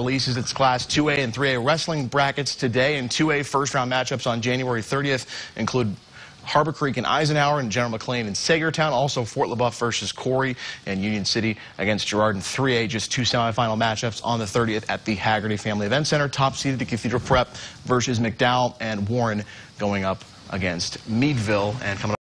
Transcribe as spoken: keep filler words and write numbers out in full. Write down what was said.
releases its Class two A and three A wrestling brackets today, and two A first-round matchups on January thirtieth include Harbor Creek and Eisenhower, and General McLean and Sagertown. Also, Fort LaBeouf versus Corey, and Union City against Girard. In three A, just two semifinal matchups on the thirtieth at the Haggerty Family Event Center. Top-seeded the Cathedral Prep versus McDowell, and Warren going up against Meadville. And coming up